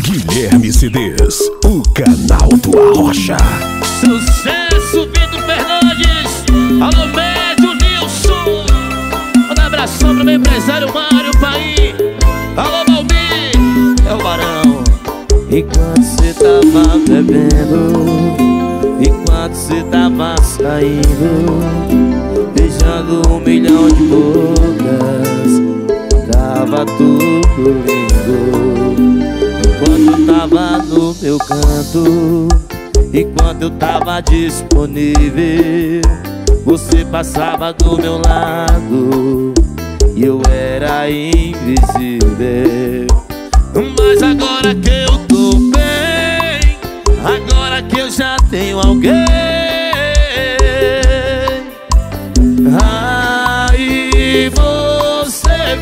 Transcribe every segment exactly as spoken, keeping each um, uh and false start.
Guilherme C Ds, o canal do Arrocha. Sucesso, Vitor Fernandes. Alô, Médio Nilson. Manda um abração pro meu empresário Mário Paim. Alô, Valmir, é o Barão. Enquanto cê tava bebendo, enquanto cê tava saindo, beijando um milhão de bocas, tava tudo lindo. Enquanto eu tava no meu canto, enquanto eu tava disponível, você passava do meu lado e eu era invisível. Mas agora que eu tô bem, agora que eu já tenho alguém, aí você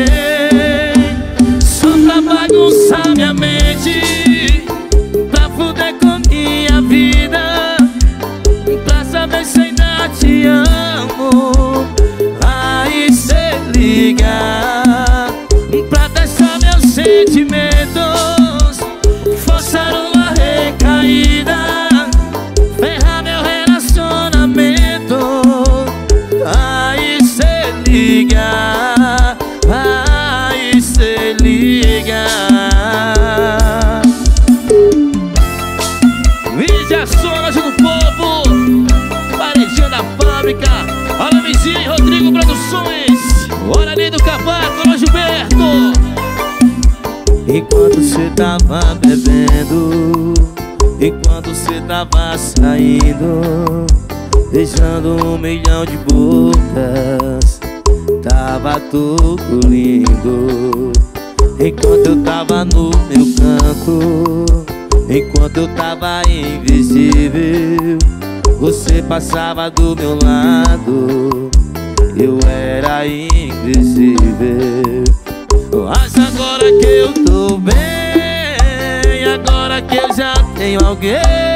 vem só pra bagunçar minha mente, pra fuder com minha vida, pra saber se ainda te amo. Aí cê liga pra deixar meus sentimentos forçar uma recaída, ferrar meu relacionamento. Aí cê liga, aí cê liga. Mídia Sonas do Povo, Paredinha da Fábrica. Alô, vizinho Rodrigo Produções. Hora ali do Cavaco, alô, Gilberto. Enquanto cê tava bebendo, enquanto cê tava saindo, beijando um milhão de bocas, tava tudo lindo. Enquanto eu tava no meu canto, enquanto eu tava invisível, você passava do meu lado, eu era invisível. Mas agora que eu tô bem, agora que eu já tenho alguém,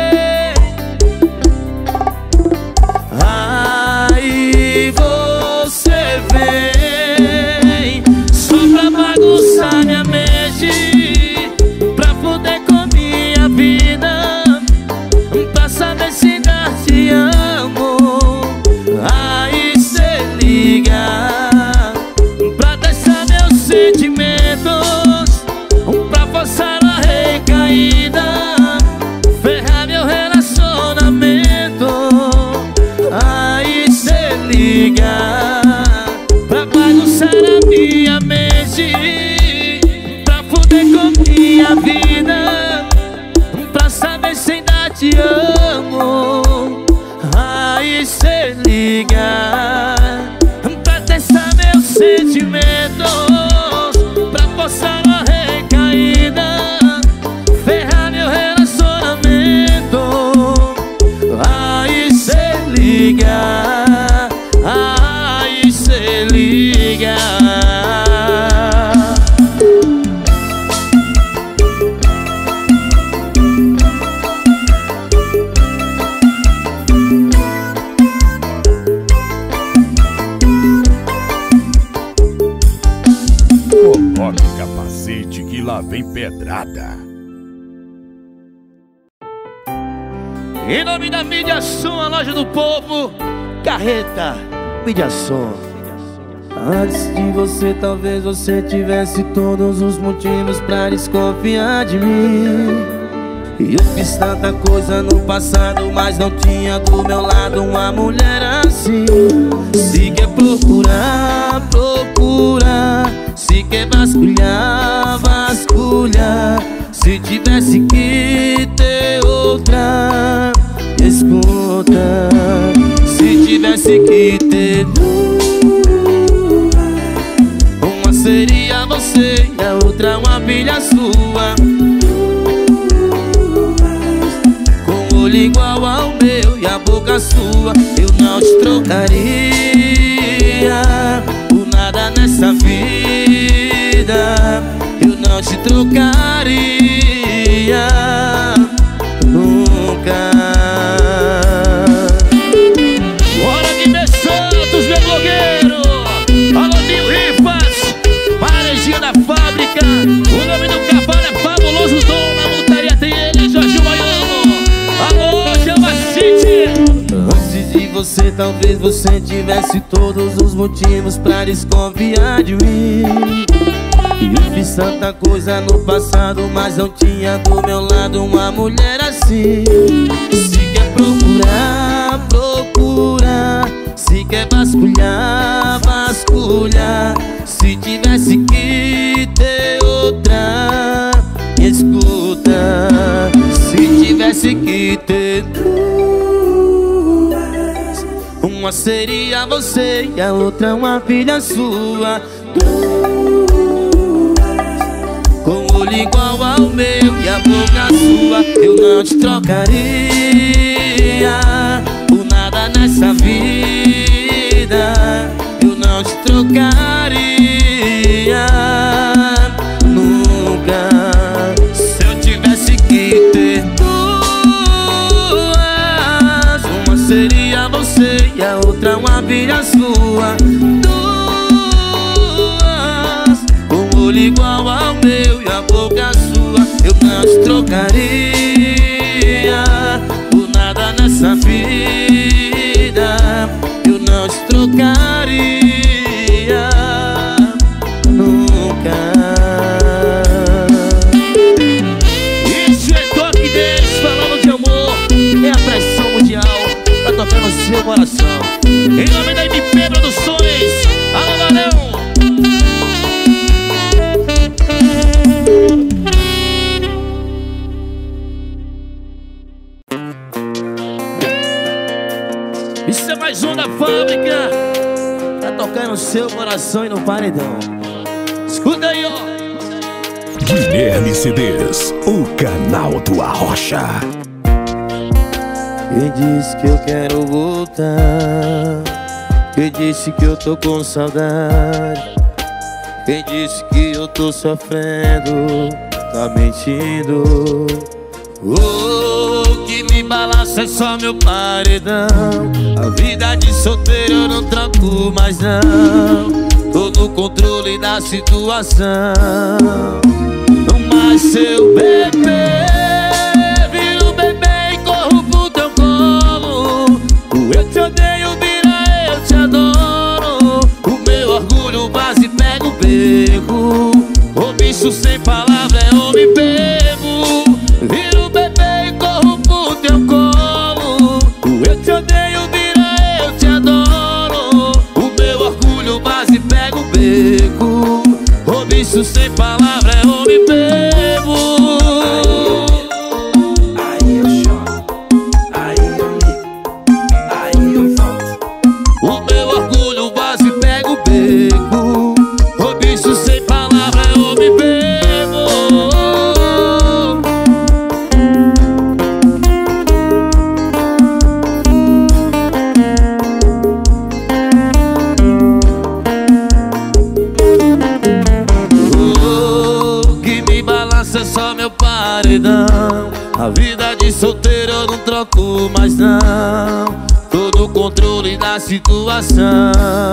aí você vem só pra bagunçar minha mente, pra foder com minha vida, pra saber se ainda te amo. Aí cê liga pra deixar meus sentimentos, pra forçar a recaída, ferrar meu relacionamento. Aí cê liga pra bagunçar a minha mente, pra foder com minha vida, pra saber se ainda te amo. Aí cê liga pra testar meus sentimentos, pra forçar uma recaída, ferrar meu relacionamento. Aí cê liga, aí cê liga. Coloque o capacete que lá vem pedrada. Em nome da Mídia Som, a loja do povo, Carreta, Mídia Som. Antes de você, talvez você tivesse todos os motivos pra desconfiar de mim. E eu fiz tanta coisa no passado, mas não tinha do meu lado uma mulher assim. Se quer procurar, procura. Se quer vasculhar, vasculha. Se tivesse que ter outra, escuta. Se tivesse que ter duas, uma seria você e a outra uma filha sua, com o olho igual ao meu e a boca sua. Eu não te trocaria por nada nessa vida, eu não te trocaria nunca. Hora de ver Santos, meu blogueiro. Alô, Nil Rifas, Paredinha da Fábrica. O nome do cavalo é Fabuloso Dom. você, talvez você tivesse todos os motivos pra desconfiar de mim. E eu fiz tanta coisa no passado, mas não tinha do meu lado uma mulher assim. Se quer procurar, procura. Se quer vasculhar, vasculha. Se tivesse que ter outra, escuta. Se tivesse que ter duas, uma seria você e a outra uma filha sua. Com o olho igual ao meu e a boca sua, eu não te trocaria por nada nessa vida. Eu não te trocaria nunca. Se eu tivesse que ter duas, uma seria você e a outra uma filha sua. Duas, com o olho igual ao meu e a boca sua, eu não te trocaria por nada nessa vida. Eu não te trocaria nunca. Isso é toque deles falando de amor. É a pressão mundial, tá tocando no seu coração. Em nome da M P Produções, alô Valeu. Isso é mais um da fábrica, tá tocando no seu coração e no paredão. Escuta aí, ó. Guilherme C Ds, o canal do Arrocha. Quem disse que eu quero voltar? Quem disse que eu tô com saudade? Quem disse que eu tô sofrendo? Tá mentindo. Oh, que me balança é só meu paredão. A vida de solteiro eu não tranco mais não. Tô no controle da situação. Mas seu bebê vira o bebê e corro pro teu colo. Eu te odeio, vira eu te adoro. O meu orgulho quase pega o beco. O bicho sem palavra é homem bebo. Vira o bebê e corro pro teu colo. Eu te odeio, vira eu te adoro. O meu orgulho quase pega o beco. O bicho sem palavra é homem bebo. Aí eu choro, aí eu ligo, aí eu volto. O meu orgulho quase pega o beco. O bicho sem palavra é homem bebo. É só meu paredão. A vida de solteiro eu não troco mais não. Tô no controle da situação.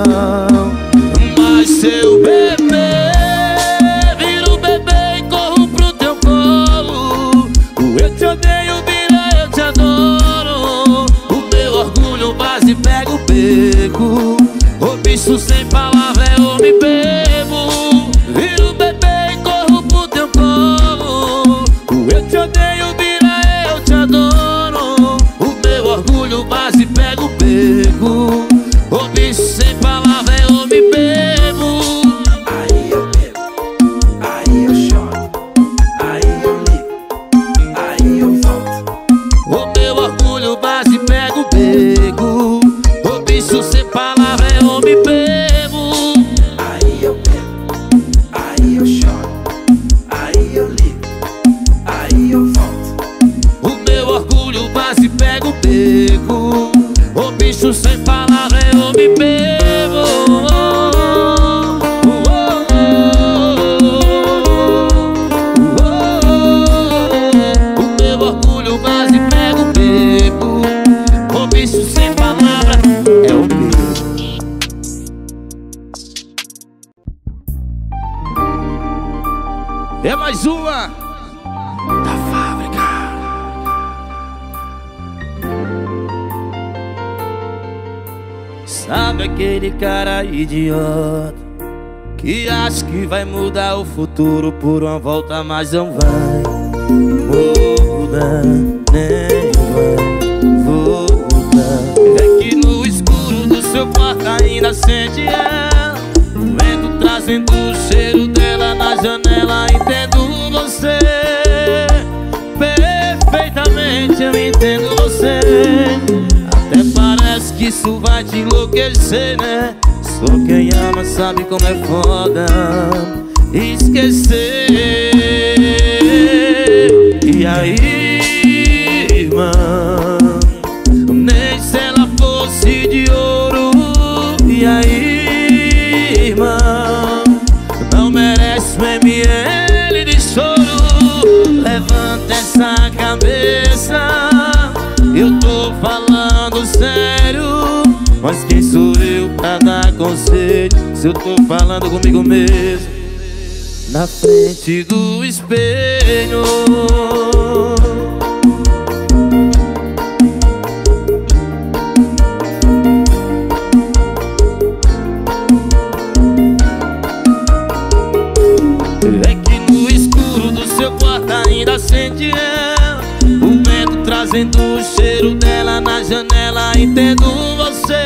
Mas seu bebê vira o bebê e corro pro teu colo. Eu te odeio, vira eu te adoro. O meu orgulho quase pega o beco. O bicho sem palavra é homem bebo. Vira o bebê e corro pro teu colo. Eu te odeio, vira eu te adoro. O meu orgulho quase pega o beco. O bicho sem palavra é homem bebo. Aí eu bebo, aí eu choro, aí eu ligo, aí eu volto. O meu orgulho quase pega o beco. O bicho sem palavra é homem bebo. Aí eu bebo, aí eu choro, aí eu ligo, aí eu volto. O meu orgulho quase pega o beco. O bicho sem palavra é homem bebo. O meu orgulho quase pega o beco. O bicho sem palavra é homem bebo. É mais uma da fábrica. Sabe aquele cara idiota que acha que vai mudar o futuro por uma volta, mas não vai mudar, nem vai voltar. É que no escuro do seu quarto ainda acende ela, o vento trazendo o cheiro dela na janela. Entendo você perfeitamente, eu entendo você. Até parece que isso vai te enlouquecer, né? Só quem ama sabe como é foda esquecer. E aí, irmã, nem se ela fosse de ouro. E aí, irmã, não merece um M L de choro. Levanta essa cabeça, eu tô falando sério, mas quem sou eu pra dar conselho se eu tô falando comigo mesmo na frente do espelho? É que no escuro do seu quarto ainda acende ela, o vento trazendo o cheiro dela na janela. Entendo você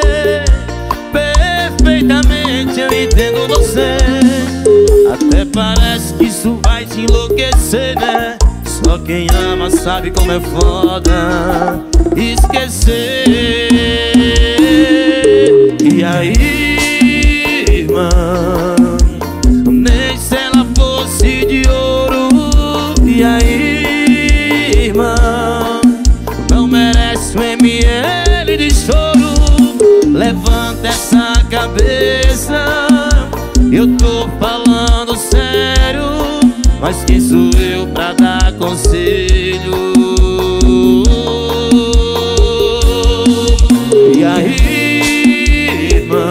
perfeitamente, eu entendo você. Até parece que isso vai te enlouquecer, né? Só quem ama sabe como é foda esquecer. E aí, irmã, nem se ela fosse de ouro. E aí, irmã, não merece um M L de choro. Levanta essa cabeça, eu tô falando sério, mas quem sou eu pra dar conselho? E aí, irmã,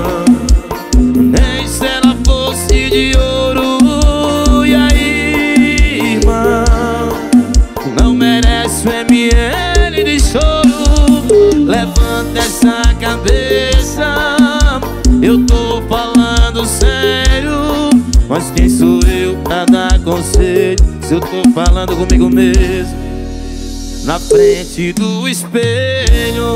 nem se ela fosse de ouro. E aí, irmã, não merece um M L de choro. Levanta essa cabeça, eu tô falando sério, mas quem sou eu pra dar conselho se eu tô falando comigo mesmo na frente do espelho?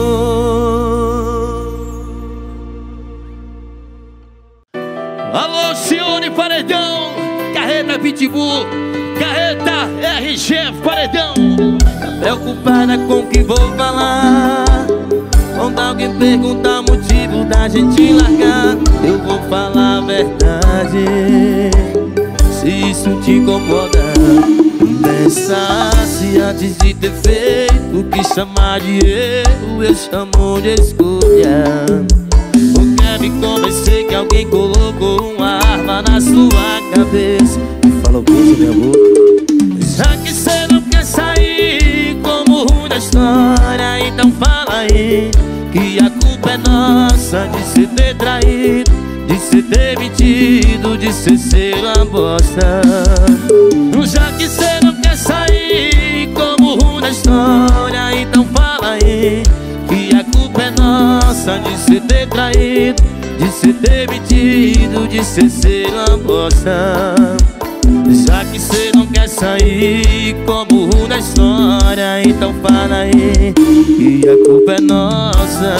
Alô, Cione Paredão, carreta Pitbull, carreta R G Paredão. Preocupada com o que vou falar, quando alguém perguntar o motivo da gente largar, eu vou falar a verdade. Se isso te incomoda, pensasse antes de ter feito o que chamar de erro, eu chamo de escolha. Ou quer me convencer que alguém colocou uma arma na sua cabeça e falou beijo minha boca? Já que cê não quer sair como ruim da história, então fala aí que a culpa é nossa de se ter traído, de se ter mentido, de ser ser uma bosta. Já que cê não quer sair como ruim da história, então fala aí que a culpa é nossa de se ter traído, de se ter mentido, de ser ser uma bosta. Já que cê não quer sair como ruim da história, então fala aí que a culpa é nossa.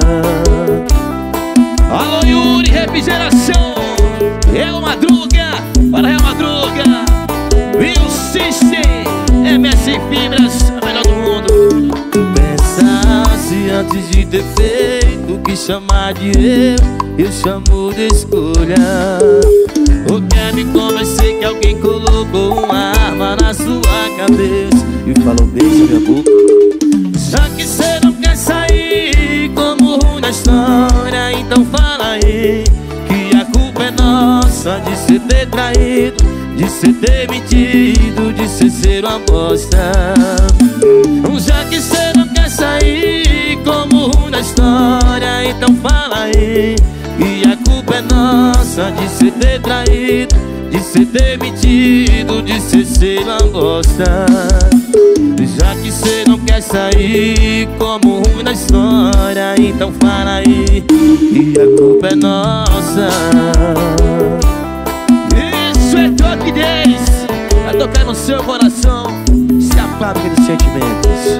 Alô, Yuri, refrigeração, Real Madruga, para Real Madruga, Will System, M S Fibras, a melhor do mundo. Pensasse antes de ter feito o que chamar de erro, eu chamo de escolha. Ou quer me convencer que alguém colocou uma arma na sua cabeça e falou beijo minha boca? Já que cê não quer sair como ruim da história, então fala aí que a culpa é nossa de se ter traído, de se ter mentido, de se ser uma bosta. Já que cê não quer sair como ruim da história, então fala aí que a culpa é nossa de se ter traído, de se ter mentido, de se ser uma bosta. Já que cê não quer sair como ruim na história, então fala aí e a culpa é nossa. Isso é Top dez. Vai tocar no seu coração. Se a fábrica de sentimentos.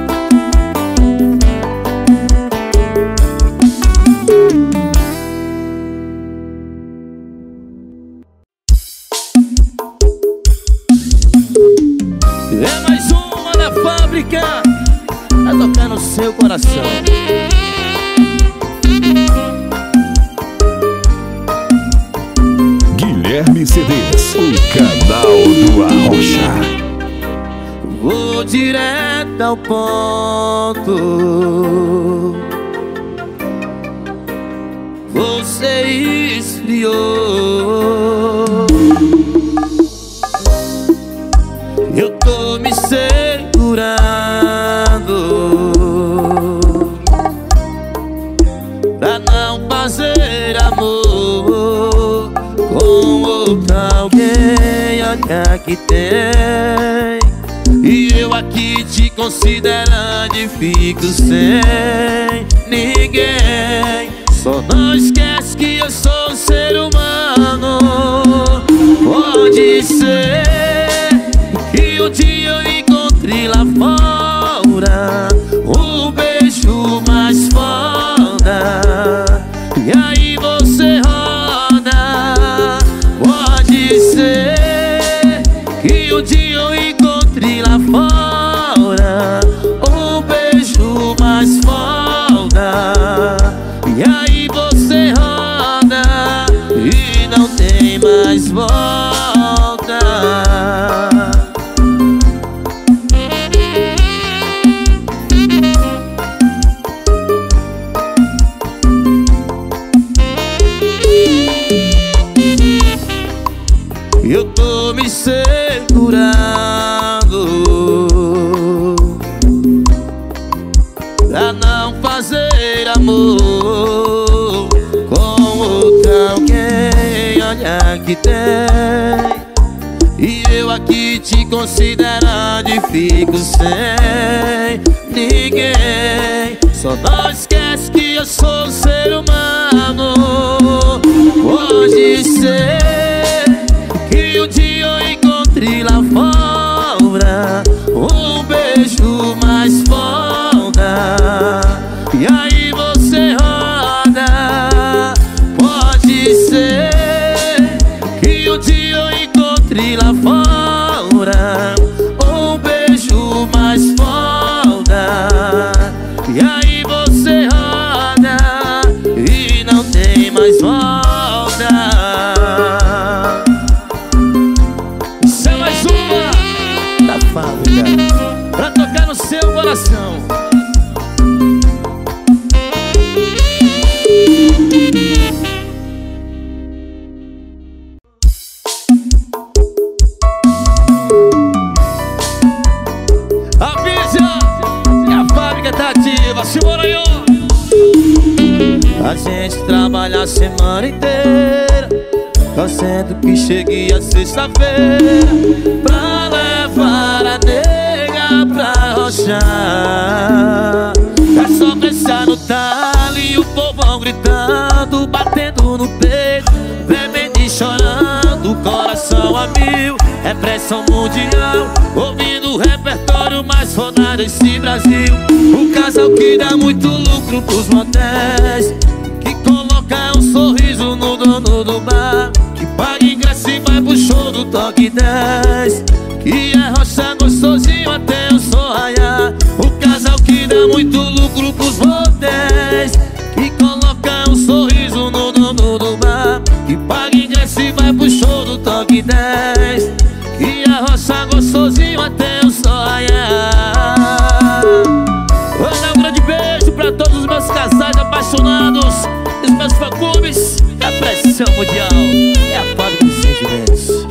É mais uma da fábrica. Vai tocar no seu coração. Guilherme C Ds, o canal do Arrocha. Vou direto ao ponto. Você esfriou. Eu tô me segurando pra não fazer amor com outra alguém. Olha que tem, e eu aqui te considerando e fico sem ninguém. Só não esquece que eu sou um ser humano. Pode ser que um dia eu encontre lá fora um beijo mais foda, e aí você roda. Pode ser que um dia eu encontre lá fora um beijo mais foda, e aí você roda e não tem mais volta. Eu tô me segurando pra não fazer amor com outra alguém. Olha que tem, e eu aqui te considerando e fico sem ninguém. Só não esquece que eu sou um ser humano. Pode ser que um dia eu encontre lá fora um beijo mais foda, e aí você roda. Pode ser que um dia eu encontre lá fora um beijo mais foda, e aí você roda e não tem mais volta. Pra tocar no seu coração. Avisa que a fábrica tá ativa. Simbora aí, ó. A gente trabalha a semana inteira, torcendo que chegue a sexta-feira pra levar a nega pra rochar. É só pensar no talo e o povão gritando, batendo no peito, tremendo e chorando, coração a mil. É pressão mundial, ouvindo o repertório mais foda desse Brasil. Um casal que dá muito lucro pros motéis, que coloca um sorriso no dono do bar, que paga ingresso e vai pro show do Toque dez, que é rocha gostosinho até o sol raiar. O casal que dá muito lucro pros motéis, que coloca um sorriso no dono do bar, que paga ingresso e vai pro show do Toque dez, que é rocha gostosinho até o sol raiar. Vou dar um grande beijo pra todos os meus casais apaixonados, os meus fã-clubes. A pressão mundial É a fábrica de sentimentos.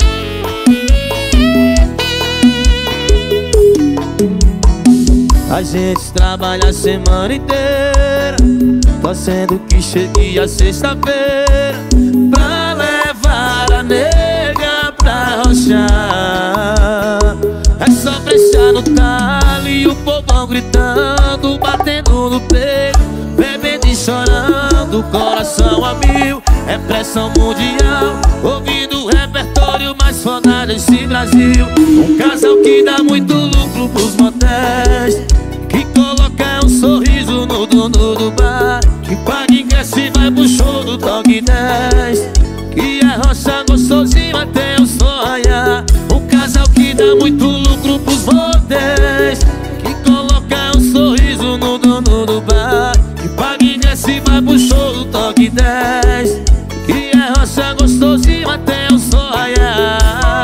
A gente trabalha a semana inteira, torcendo que chegue a sexta-feira pra levar a nega pra rochar. É só prestar no talo povão gritando, batendo no peito, bebendo e chorando, coração a mil, é pressão mundial, ouvindo o repertório mais foda desse Brasil. Um casal que dá muito lucro pros motéis, que coloca um sorriso no dono do bar, que paga ingresso e vai pro show do Dog dez, que é rocha gostosinho até o sol raiar. Um casal que dá muito lucro pros motéis, que coloca um sorriso no dono do bar, que paga ingresso e vai pro show do Dog dez, que é rocha gostosinho até o sol raiar.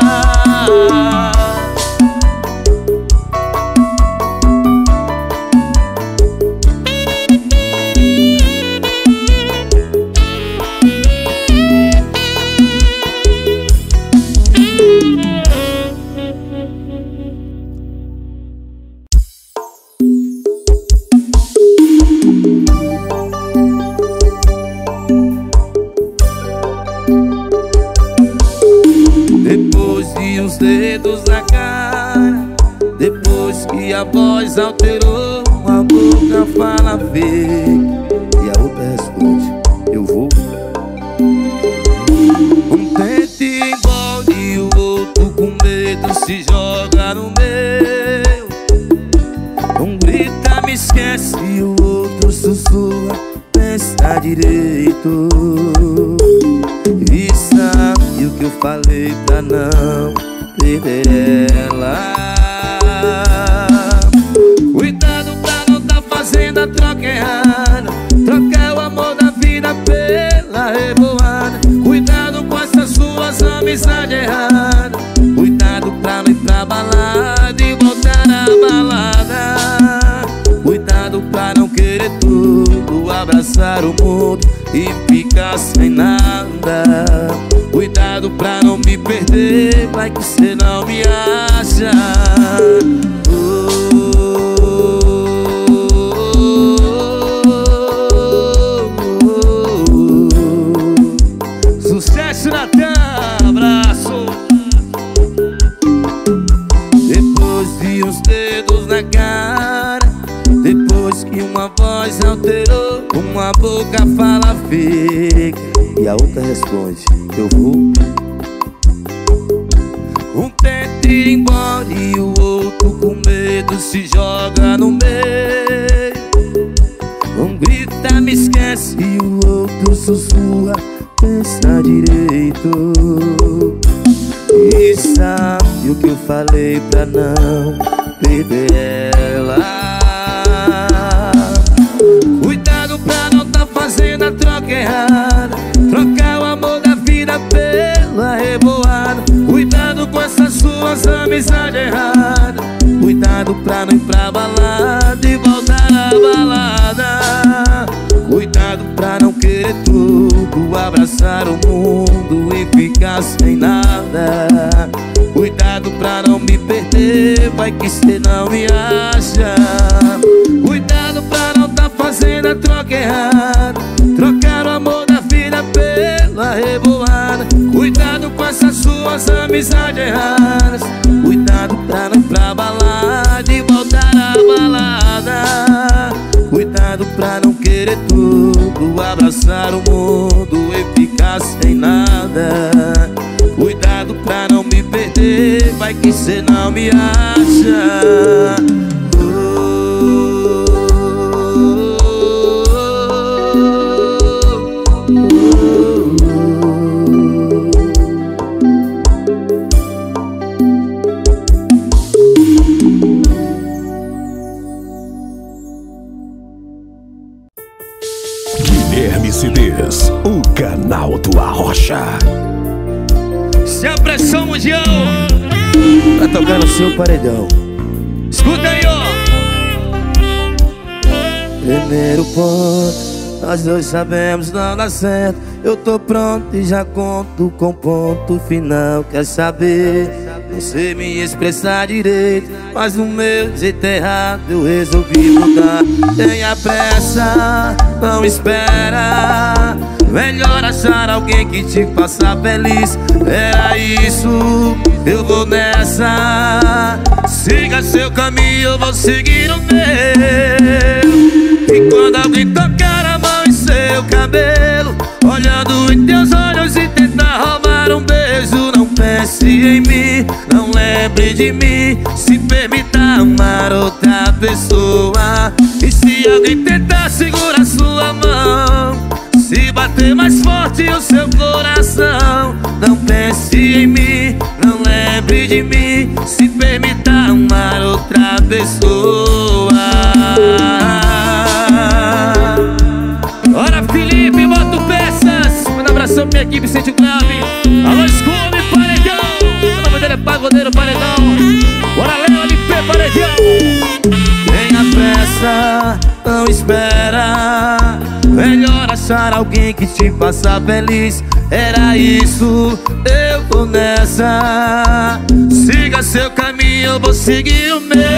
Depois de uns dedos na cara, depois que a voz alterou, uma boca fala fake e a outra responde, eu vou. Um tenta ir embora e o outro com medo se joga no meio. Um grita, me esquece e o outro sussurra, pensa direito. E sabe o que eu falei pra não perder ela? Cuidado pra não tá fazendo a troca errada, trocar o amor da vida pela revoada. Cuidado com essas suas amizades erradas, cuidado pra não ir pra balada e voltar na balada. Cuidado pra não querer tudo, abraçar o mundo e ficar sem nada. Cuidado pra não me perder, vai que cê não me acha. Oh, oh, oh, oh. Sucesso, Natan, abraço. Depois de uns dedos na cara, depois que uma voz alterou, uma boca fala fica e a outra responde, eu vou. Um tenta ir embora e o outro com medo se joga no meio. Um grita, me esquece e o outro sussurra, pensa direito. E sabe o que eu falei pra não perder ela? Cuidado pra não tá fazendo a troca errada, trocar o amor da vida pela revoada. Cuidado com essas suas amizades erradas, cuidado pra não ir pra balada e voltar na balada. Cuidado pra não querer tudo, abraçar o mundo e ficar sem nada. Cuidado pra não me perder, vai que cê não me acha. Cuidado pra não tá fazendo a troca errada, trocar o amor da vida pela revoada. Cuidado com essas suas amizades erradas, cuidado pra não ir pra balada e voltar na balada. Cuidado pra não querer tudo, abraçar o mundo e ficar sem nada. Cuidado pra não me perder, vai que cê não me acha. Guilherme C Ds, o canal do Arrocha. Se a pressão mundial Pra tocar no seu paredão. escuta aí, ó. Primeiro ponto, nós dois sabemos não dá certo. Eu tô pronto e já conto com ponto final. Quer saber? Não sei me expressar direito, mas no meu jeito errado eu resolvi mudar. Tenha pressa, não espera. melhor achar alguém que te faça feliz. Era isso, eu vou nessa. Siga seu caminho, eu vou seguir o meu. E quando alguém tocar a mão em seu cabelo, olhando em teus olhos e tentar roubar um beijo, não pense em mim, não lembre de mim. Se permita amar outra pessoa. E se alguém tentar segurar sua mão, se bater mais forte o seu coração, não pense em mim, não lembre de mim. Se permita amar outra pessoa. Ora Felipe, boto peças. Manda um abração pra minha equipe, sente o grave. Alô Scooby, paredão. O nome dele é Pagodeiro Paredão. Bora Léo, L P Paredão. Tenha pressa, não espera, melhor achar alguém que te faça feliz. Era isso, eu vou nessa. Siga seu caminho, eu vou seguir o meu.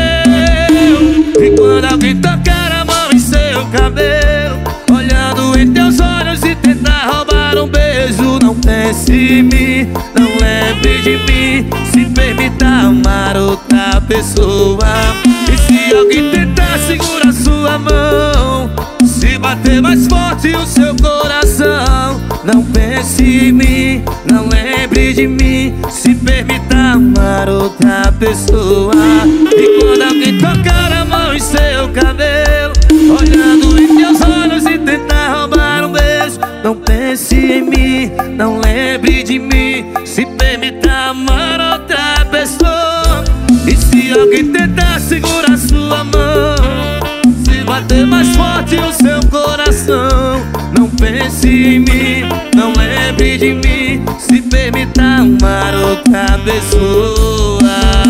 E quando alguém tocar a mão em seu cabelo, olhando em teus olhos e tentar roubar um beijo, não pense em mim, não lembre de mim. Se permita amar outra pessoa. E se alguém tentar segurar sua mão, se bater mais forte o seu coração, não pense em mim, não lembre de mim. Se permita amar outra pessoa. E quando alguém tocar a mão em seu cabelo, olhando em teus olhos e tentar roubar um beijo, não pense em mim, não lembre de mim. Se permita amar outra pessoa. E se alguém tentar segurar sua mão, se bater mais forte o seu coração, não pense em mim, não lembre de mim. Se permita amar outra pessoa.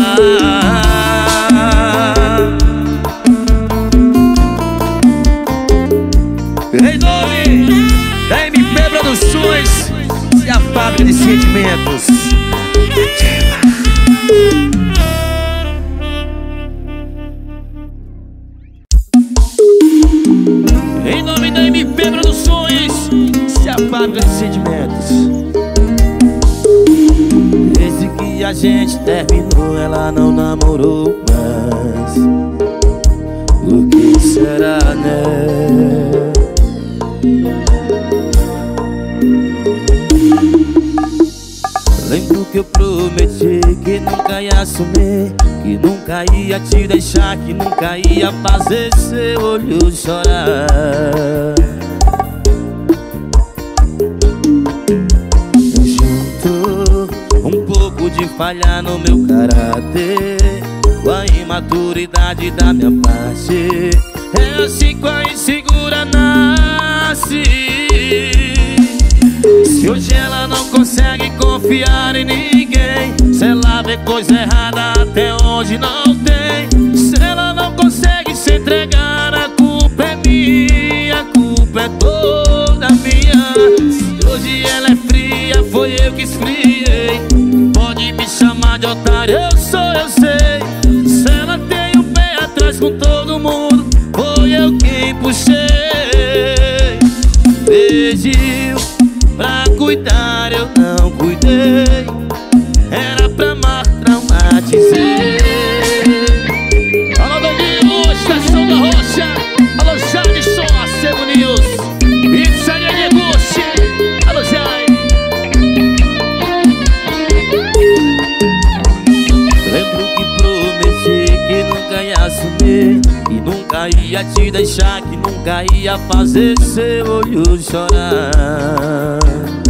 Em nome da M P Produções e a fábrica de sentimentos. Em nome da M P Produções e a fábrica de sentimentos. Desde que a gente terminou, ela não namorou mais. O que será, né? Lembro que eu prometi que nunca ia assumir, que nunca ia te deixar, que nunca ia fazer seu olho chorar. Junto um pouco de falha no meu caráter, com a imaturidade da minha parte, é assim que a insegura nasce. Se hoje ela não consegue confiar em ninguém, se ela vê coisa errada até onde não tem, se ela não consegue se entregar, a culpa é minha, a culpa é toda minha. Se hoje ela é fria, foi eu que esfriei. Pode me chamar de otário, eu sou, eu sei. Se ela tem o pé atrás com todo mundo, foi eu quem puxei. Pediu pra cuidar, eu não cuidei. Era pra amar, traumatizei. Alô, Doguinho, Estação da Rocha. Alô, Jadson, Acebo News. Pizzaria Neguchi. Alô, Jai. Lembro que prometi que nunca ia assumir, que nunca ia te deixar, que nunca ia fazer seu olho chorar.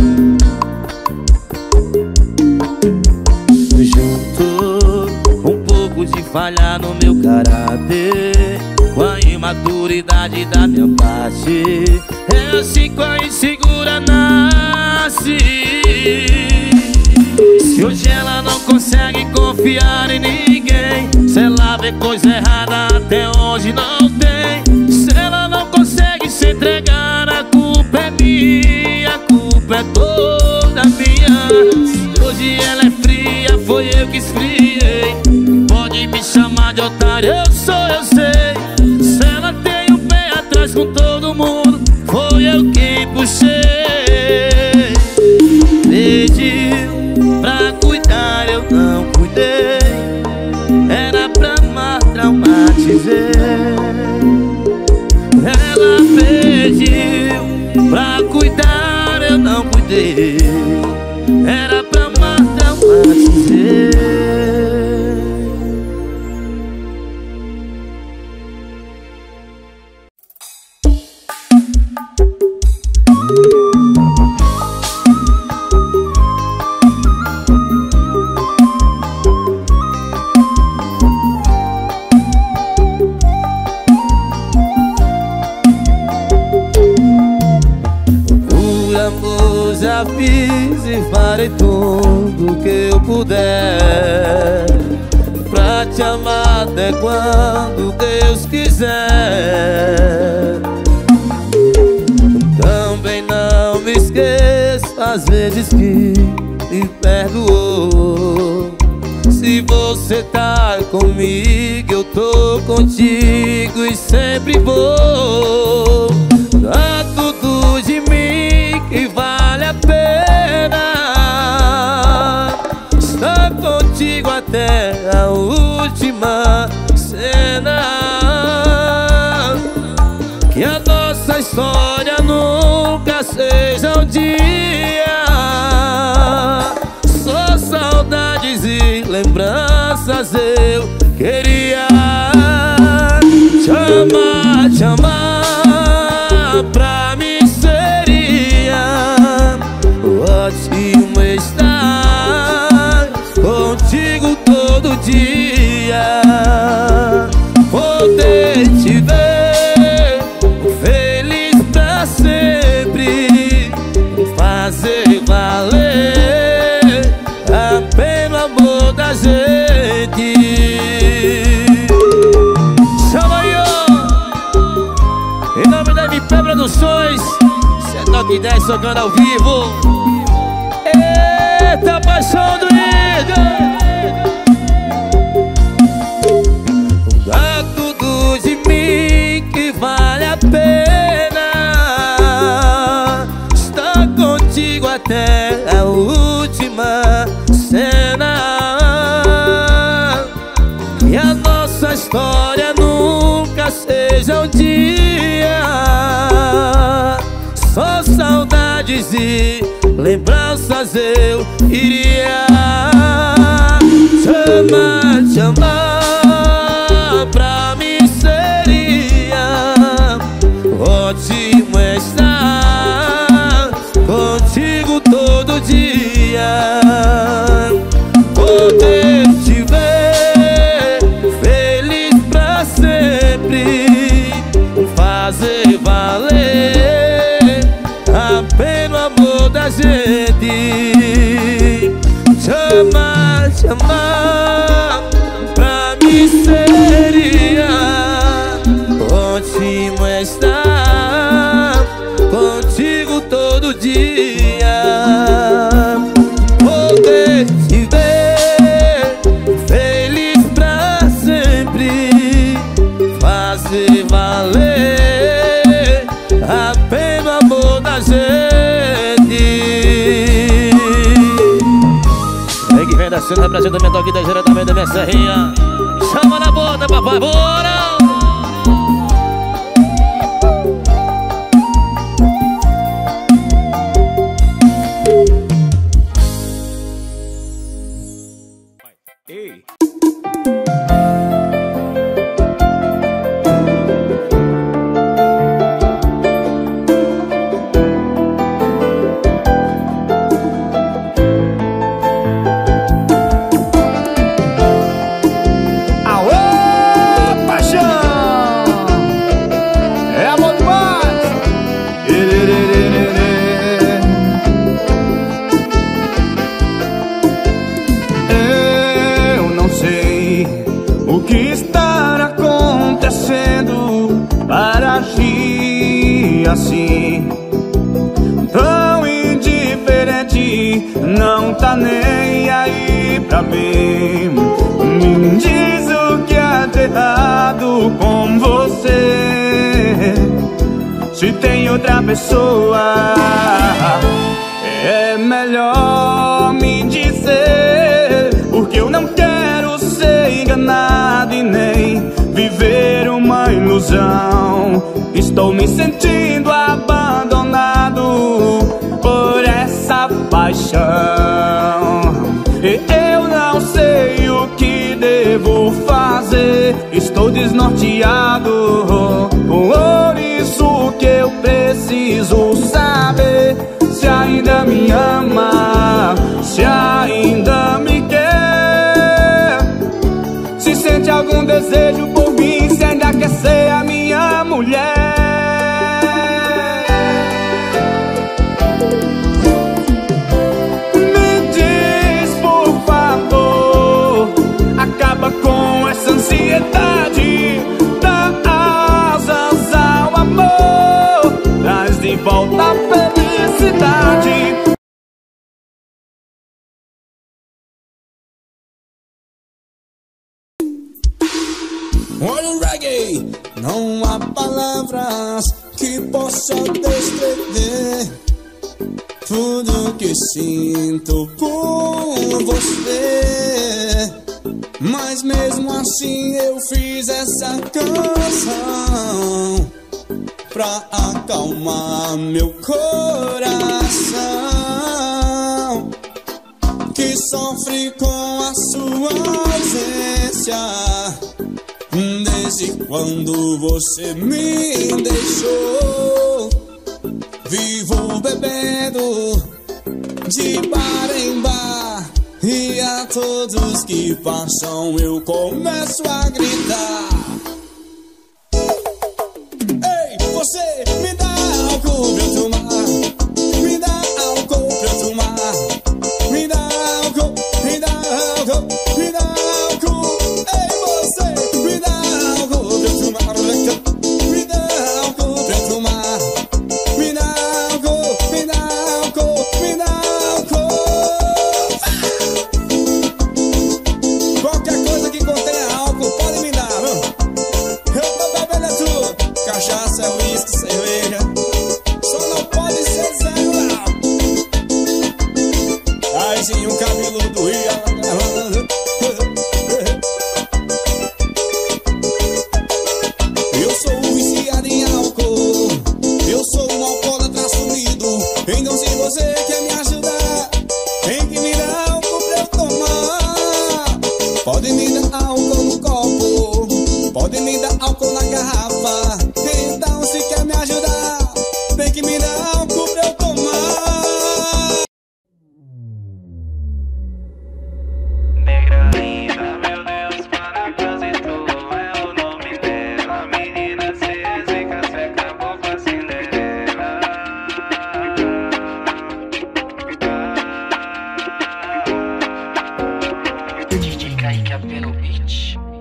Junto um pouco de falha no meu caráter, com a imaturidade da minha parte, é assim que a insegura nasce. Se hoje ela não consegue confiar em ninguém, se ela vê coisa errada até onde não tem, se ela não consegue se entregar, a culpa é minha, a culpa é toda minha. Se hoje ela é fria, foi eu que esfriei. Pode me chamar de otário, eu sou, eu sei. Se ela tem o pé atrás com todo mundo, foi eu quem puxei. dizer. Ela pediu pra cuidar, eu não cuidei. Era pra amar, traumatizei. Já fiz e farei tudo que eu puder pra te amar até quando Deus quiser. Também não me esqueço às vezes que me perdoou. Se você tá comigo, eu tô contigo e sempre vou. Dá tudo de mim que vale a pena. Estar contigo até a última cena. Que a nossa história nunca seja um dia. Só saudades e lembranças eu queria. Te amar, te amar, pra mim seria ótimo estar contigo todo dia. Poder te ver feliz pra sempre, fazer valer a pena o amor da gente. Chama aí, ó! Em nome da M P Produções, Toque dez tocando ao vivo. Eita, paixão do Igor. Dá tudo de mim que vale a pena. Estar contigo até a última cena. E a nossa história nunca seja um dia. Só saudades e lembranças eu iria. Te amar, te amar, pra mim seria ótimo estar contigo todo dia. Poder te ver feliz pra sempre, fazer valer a pena o amor da gente. Te amar, te amar, pra mim seria ótimo estar contigo todo dia. Poder te ver feliz pra sempre, fazer valer a pena o amor da gente. Vem que vem da cena, representamento aqui da diretamente da minha serrinha. Chama na bota, papai, bora! Ei! Assim, tão indiferente, não tá nem aí pra mim. Me diz o que há de errado com você. Se tem outra pessoa, é melhor me dizer, porque eu não quero ser enganado e nem viver Estou me sentindo abandonado por essa paixão. E eu não sei o que devo fazer. Estou desnorteado. Por isso que eu preciso saber se ainda me ama, se ainda me quer, se sente algum desejo por mim, se ainda quer ser a minha mulher. Me diz, por favor, acaba com essa ansiedade, dá asas ao amor, traz de volta a felicidade. Olha o reggae, não há palavras que possam descrever tudo que sinto por você. Mas mesmo assim eu fiz essa canção pra acalmar meu coração, que sofre com a sua ausência desde quando você me deixou. Vivo bebendo de bar em bar, e a todos que passam eu começo a gritar: ei, você me dá álcool pra eu tomar, me dá álcool pra eu tomar, me dá álcool, me dá álcool, me dá álcool. Ei, você me dá álcool pra eu tomar, me dá álcool pra eu tomar, me dá álcool, me dá álcool, me dá álcool. Qualquer coisa que contenha álcool pode me dar, não? Eu tô bebendo é tudo, cachaça, whisky, cerveja, só não pode ser zero álcool. Aí sim, um cabeludo ia gravando. Eu sou viciado em álcool, eu sou um alcoólatra assumido. Então se você quer me ajudar, tem que me dar álcool pra eu tomar. Pode me dar álcool no copo, pode me dar álcool na garrafa. Então se quer me ajudar, tem que me dar álcool pra eu tomar. Negra linda, meu Deus, para trânsito é o nome dela. Menina seca, seca, boba cinderela. D J Kaique apenas o beat.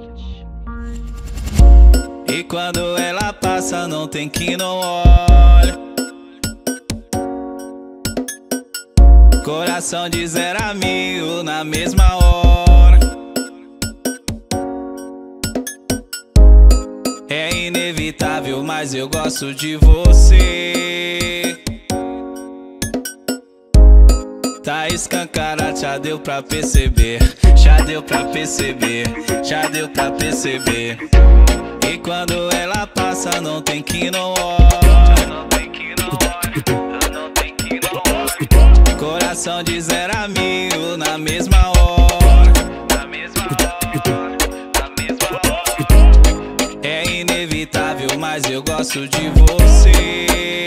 E quando ela passa não tem quem não olha. Coração de zero a mil na mesma hora. É inevitável, mas eu gosto de você. Tá escancarado, já deu pra perceber. Já deu pra perceber, já deu pra perceber. E quando ela passa não tem quem não olha. Não tem quem não olha, não tem quem não olha. Coração de zero a mil na mesma hora. Na mesma hora, na mesma hora. É inevitável, mas eu gosto de você.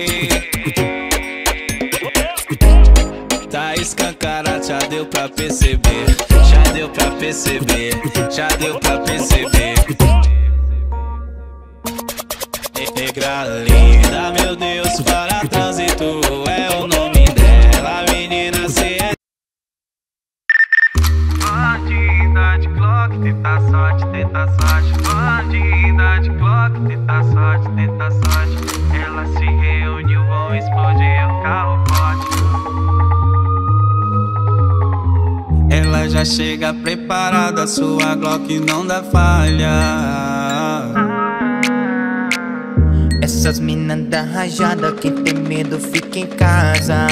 Tá escancarado, já deu pra perceber. Já deu pra perceber, já deu pra perceber. Negra linda, meu Deus, para trânsito é o nome dela. Menina, cê é Bandida de Glock, tenta sorte, tenta sorte. Bandida de Glock, tenta sorte, tenta sorte. Ela se reuniu, vão explodir o carro forte. Ela já chega preparada, sua Glock não dá falha. Essas minas da rajada, quem tem medo fica em casa.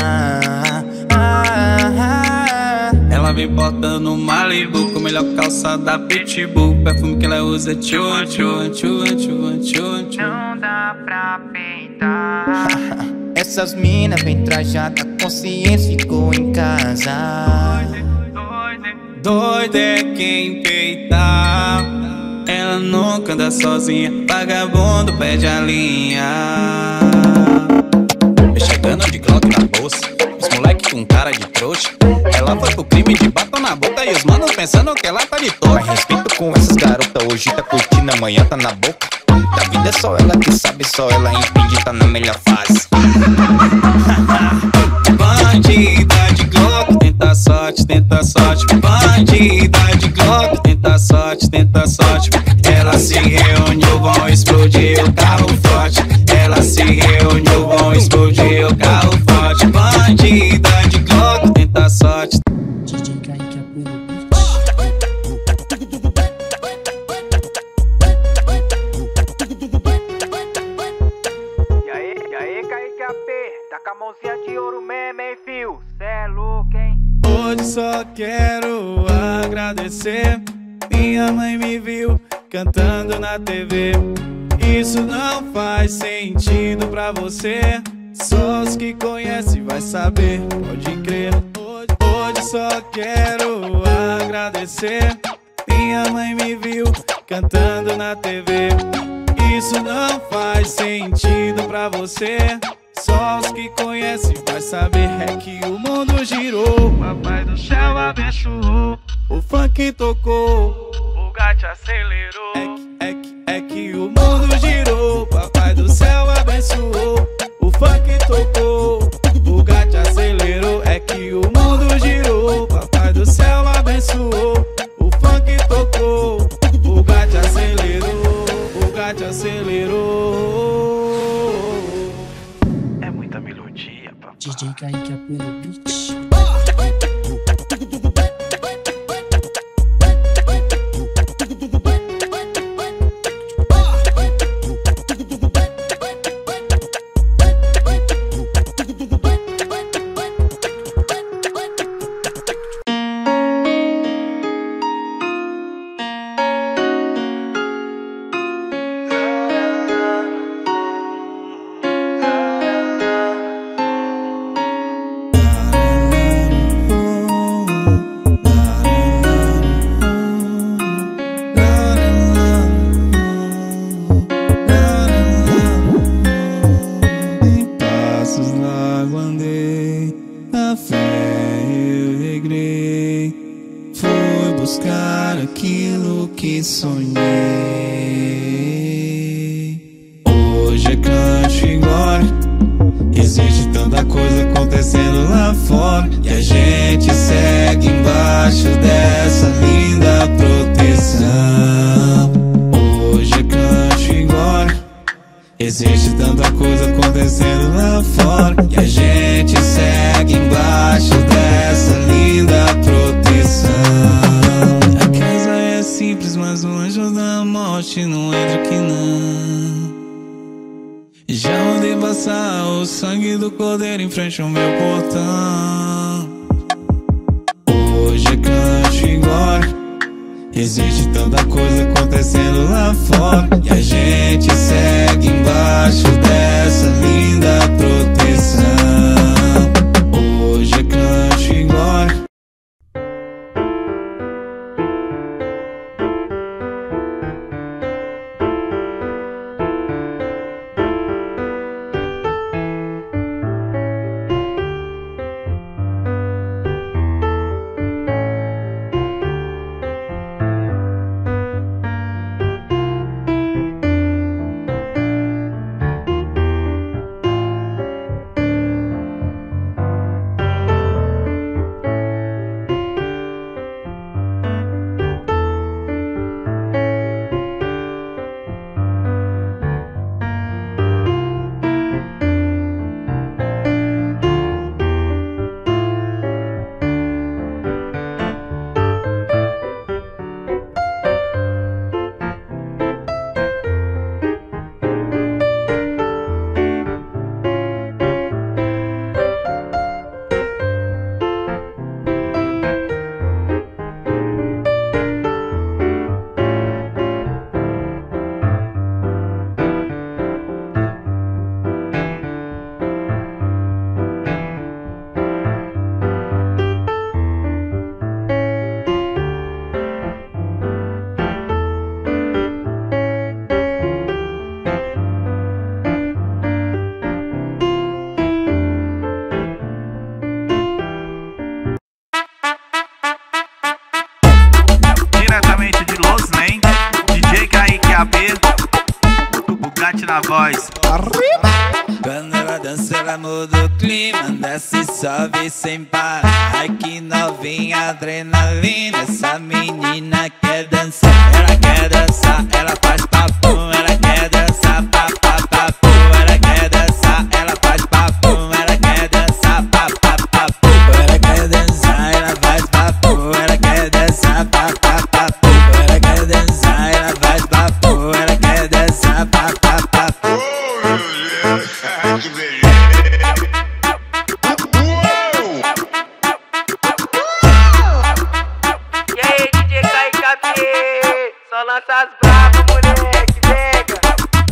Ah, Ela vem botando Malibu com melhor calça da Pitbull. Perfume que ela usa é tchua, tchua, tchua, tchua, tchua, tchua. dá pra peitar. Essas mina vem trajada, consciência ficou em casa. Doido é quem peitar. Ela nunca anda sozinha, vagabundo pede a linha. Me chegando de Glock na bolsa, os moleque com cara de trouxa. Ela foi pro crime de batom na boca e os manos pensando que ela tá de toa. Mas respeito com essas garotas, hoje tá curtindo, amanhã tá na boca. Da vida é só ela que sabe, só ela entende, tá na melhor fase. Bandida de Glock, tenta sorte, tenta sorte. Bandida de Glock, tenta sorte, tenta sorte. Ela se reuniu, vão explodir o carro forte. Ela se reuniu, vão explodir o carro forte. Bandida de Glock, tenta sorte. D J Kaique Apelo Beat. E aí, e aí, Kaique A P, tá com a mãozinha de ouro mesmo, hein, fio? Cê é louco, hein? Hoje só quero agradecer. Minha mãe me viu cantando na T V. Isso não faz sentido pra você, só os que conhecem vai saber, pode crer. Hoje, hoje só quero agradecer. Minha mãe me viu cantando na T V. Isso não faz sentido pra você, só os que conhecem vai saber. É que o mundo girou, papai do céu abençoou. O funk tocou, o gato acelerou. É que, é que, é que o mundo girou, papai do céu abençoou. O funk tocou, o gato acelerou. É que o mundo girou, papai do céu abençoou. O funk tocou, o gato acelerou. O gato acelerou. É muita melodia, papai. D J Kaique Apelo Beat. Aquilo que sonhei. Hoje é canto e glória. Existe tanta coisa acontecendo lá fora e a gente segue embaixo dessa linda proteção. Hoje é canto e glória. Existe tanta coisa acontecendo lá fora e a gente segue embaixo dessa linda proteção. Simples, mas o anjo da morte não entra aqui não. Já mandei passar o sangue do cordeiro em frente ao meu portão. Hoje é canto e glória. Existe tanta coisa acontecendo lá fora e a gente segue embaixo dessa linda proteção. Hoje é canto e glória. na voz. Quando ela dança, ela muda o clima, desce e sobe sem parar. Ai que novinha, adrenalina, essa menina quer dançar. Ela quer dançar, ela faz papum, ela quer dançar, papapapu. Ela quer dançar, ela faz papum, ela quer dançar, papapapu. Ela quer dançar, ela faz papum, ela quer dançar, papapapu. Ela quer dançar, ela faz papum, ela quer dançar, papapapu. E aí, D J Kaique A P, só lança as bravas, moleque, pega.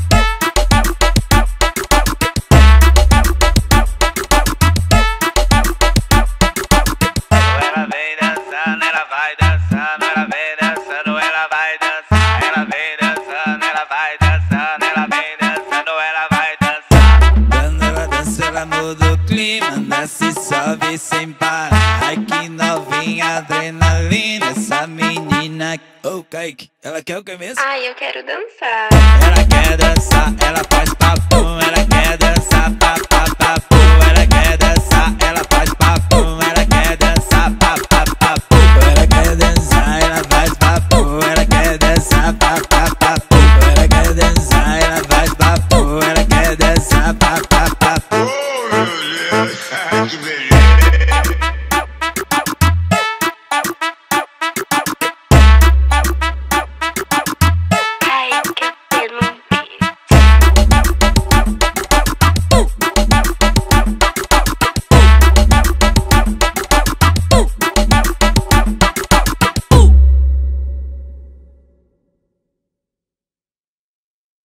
Ela vem dançando, ela vai dançando, ela vem dançando, ela vai dançar. Ela vem dançando, ela vai dançando, ela vem dançando, ela vai dançar. Quando ela dança, ela muda o clima, desce e sobe sem parar. Ai que novinha, adrenalina, essa menina. Ô, Kaique, ela quer o que mesmo? Ai, eu quero dançar. Ela quer dançar, ela faz papum, ela quer dançar, papapapu. Ela quer dançar, ela faz papum, ela quer dançar, papapapu. Ela quer dançar, ela faz papum, ela quer dançar, papapapu. Ela quer dançar, ela faz papum, ela quer dançar, papapapu. Que beleza.